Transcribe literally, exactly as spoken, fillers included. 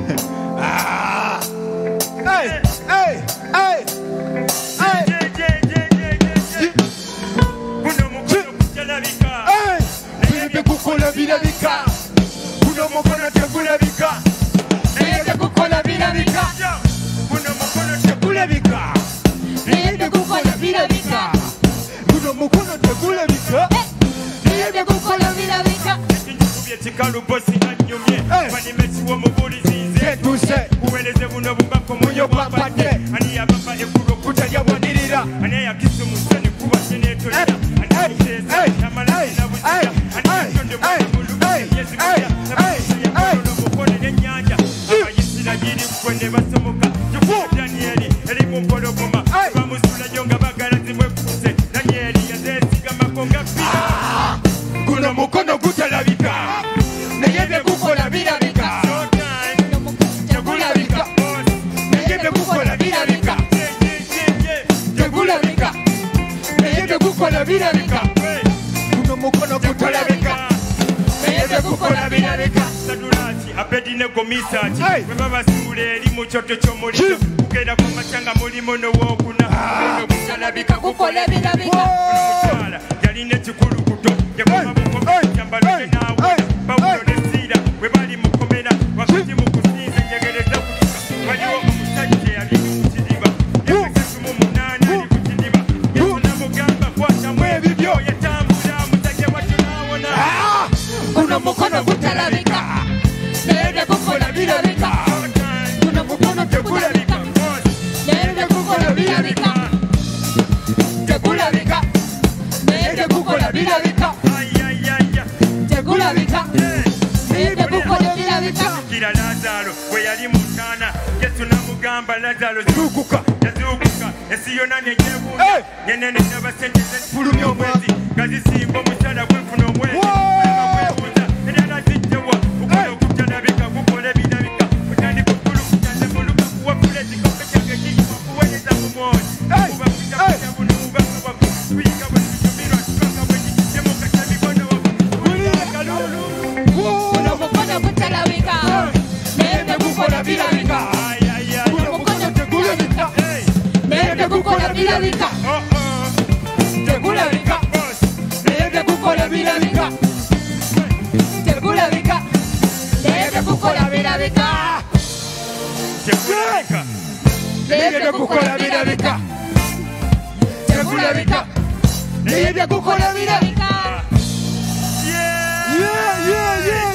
Ah. Hey, hey, hey. Hey. Kuno mukono kutalabika. Hey. Nayebye kukola birabika. Kuno mukono tegulabika. Nayebye kukola birabika. Kuno mukono tegulabika. Nayebye kukola birabika. Kuno mukono tegulabika. Nayebye kukola birabika. Chikalu bosi anyumye Panimesiwo mubulizi nze Tuse Uweleze buno bubako muyo kwapate Ani yababa ekuro kutalya wanirira Ani yakisu museni kuba senetolira Ani yakiseza Namalasi na buzira Ani yakonde mwakulubu Yezi mwya Nabusa ya mkono mukone nenyanja Abayisira jiri kwende basomoka Jufu Danieli Elimu mpolo goma Bamusula nyonga bagala zimwe kuse Danieli yazesiga makonga pira Kuno mukono kutalabika. Nayebye kukola birabika. Tegulabika. Nayebye kukola birabika. Tegulabika. Nayebye kukola birabika. Kuno mukono kutalabika. Nayebye kukola birabika. Sadulati apedine gomisati Weba basule eri mu kyoto ky'omuliro Kugenda kwa machanga mulimo n'owokuna Kuno kutalabika kukola birabika. Mutwala yaline kikulukuto Yakoma bukomi kyambalwe naawe Pawulo ne Siira bwe bali mukomera wakati mu kusinza enjegereza kutuka waliwo omusajja eyali ku kidiba Efeso mu munaana ali ku kidiba Yesu n'amugamba kwatamu ebibyo yatambula musajja watyo n'awona Kuno mukono kutalabika. Nayebye kukola birabika. Kuno mukono tegulabika. Nayebye kukola birabika. Tegulabika. Nayebye kukola birabika. Tegulabika. Nayebye kukola birabika. Kira Lazaro bwe yali mu ntaana Yesu n'amugamba Lazaro zuukuka yazuukuka ensi yonna n'egyebuuza yenene n'abasengeze Fulumya omwezi nga zisimba omukyala gwefuna omwezi bwebuuza erala zijjawa kukola okutalabika kukola ebirabika kutandika okulukukyane muluka kuwapula ekikope kyange kiyima kuweereza mu mwoyo kuba kujja buno mubaka wako kuyiga bwe tujumirwa kikoka bwe kikisemuka kyemikono wako kuliya kalulu Kuno mukono kutalabika. Nayebye kukola birabika. Kuno mukono tegulabika. Nayebye kukola birabika. Tegulabika. Nayebye kukola birabika. Tegulabika. Nayebye kukola birabika. Tegulabika. Nayebye kukola birabika. Tegulabika. Nayebye kukola birabika. Birabika. Yeah! Yeah, yeah, yeah.